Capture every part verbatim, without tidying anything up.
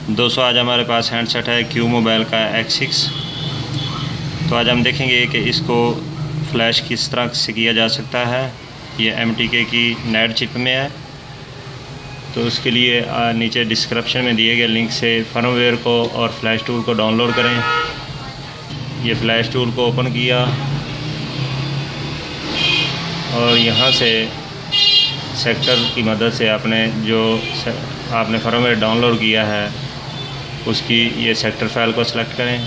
दोस्तों आज हमारे पास हैंडसेट है क्यू मोबाइल का एक्स सिक्स। तो आज हम देखेंगे कि इसको फ्लैश किस तरह से किया जा सकता है। ये एम टी के की नेट चिप में है। तो उसके लिए नीचे डिस्क्रिप्शन में दिए गए लिंक से फर्मवेयर को और फ्लैश टूल को डाउनलोड करें। ये फ्लैश टूल को ओपन किया और यहाँ से सेक्टर की मदद से आपने जो आपने फर्मवेयर डाउनलोड किया है उसकी ये सेक्टर फाइल को सिलेक्ट करें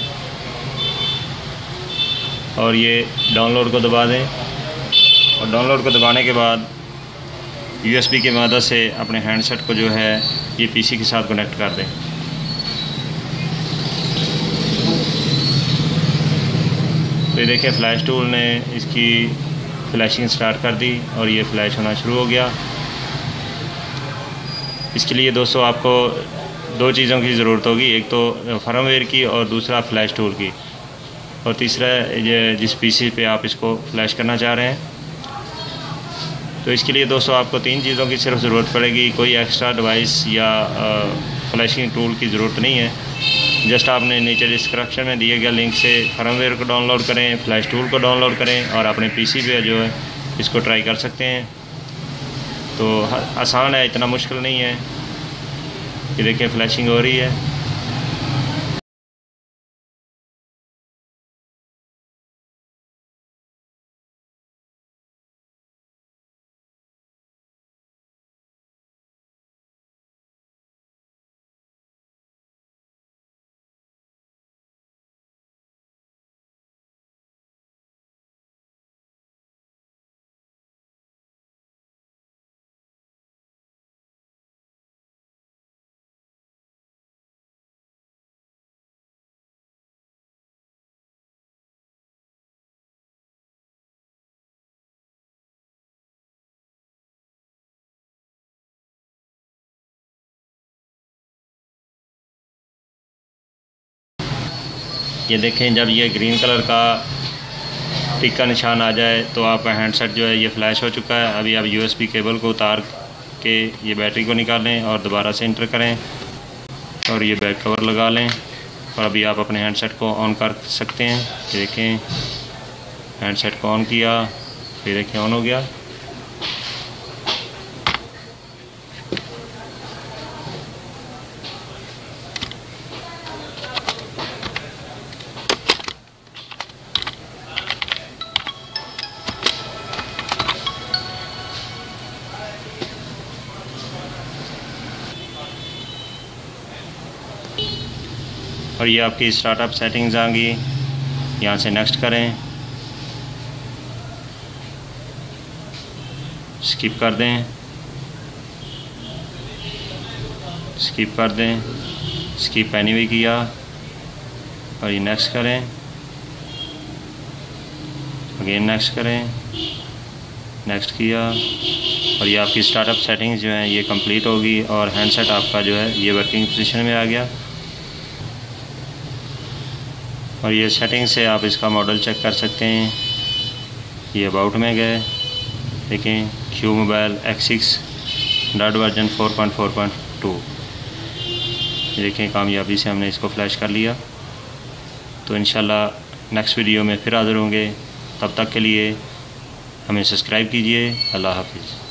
और ये डाउनलोड को दबा दें। और डाउनलोड को दबाने के बाद यूएसबी की मदद से अपने हैंडसेट को जो है ये पीसी के साथ कनेक्ट कर दें। तो ये देखें फ्लैश टूल ने इसकी फ्लैशिंग स्टार्ट कर दी और ये फ्लैश होना शुरू हो गया। इसके लिए दोस्तों आपको दो चीज़ों की ज़रूरत होगी, एक तो फर्मवेयर की और दूसरा फ्लैश टूल की, और तीसरा ये जिस पीसी पे आप इसको फ्लैश करना चाह रहे हैं। तो इसके लिए दोस्तों आपको तीन चीज़ों की सिर्फ ज़रूरत पड़ेगी, कोई एक्स्ट्रा डिवाइस या फ्लैशिंग टूल की ज़रूरत नहीं है। जस्ट आपने नीचे डिस्क्रिप्शन में दिए गए लिंक से फर्मवेयर को डाउनलोड करें, फ्लैश टूल को डाउनलोड करें और अपने पीसी पे जो है इसको ट्राई कर सकते हैं। तो आसान है, इतना मुश्किल नहीं है। ये देखिए फ्लैशिंग हो रही है। ये देखें जब ये ग्रीन कलर का टिक का निशान आ जाए तो आपका हैंडसेट जो है ये फ्लैश हो चुका है। अभी आप यूएसबी केबल को उतार के ये बैटरी को निकालें और दोबारा से इंटर करें और ये बैक कवर लगा लें और अभी आप अपने हैंडसेट को ऑन कर सकते हैं। ये देखें हैंडसेट को ऑन किया, ये देखें ऑन हो गया। और ये आपकी स्टार्टअप सेटिंग्स आ गई। यहाँ से नेक्स्ट करें, स्किप कर दें, स्किप कर दें, स्किप एनीवे किया और ये नेक्स्ट करें, अगेन नेक्स्ट करें, नेक्स्ट किया और ये आपकी स्टार्टअप सेटिंग्स जो हैं ये कंप्लीट होगी और हैंडसेट आपका जो है ये वर्किंग पोजीशन में आ गया। और ये सेटिंग से आप इसका मॉडल चेक कर सकते हैं। ये अबाउट में गए, देखें Q mobile X six dot version four point four point two. देखें कामयाबी से हमने इसको फ्लैश कर लिया। तो इंशाल्लाह नेक्स्ट वीडियो में फिर हाज़िर होंगे। तब तक के लिए हमें सब्सक्राइब कीजिए। अल्लाह हाफिज़।